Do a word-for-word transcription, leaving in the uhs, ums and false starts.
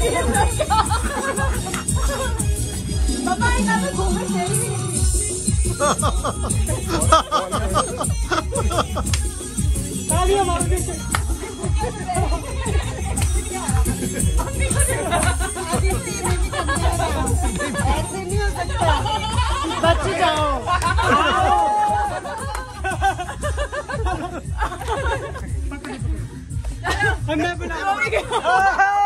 पापा इधर तो घूमे सही नहीं। तालियां मार दे। ऐसे नहीं हो सकता। बच जाओ। मैं बना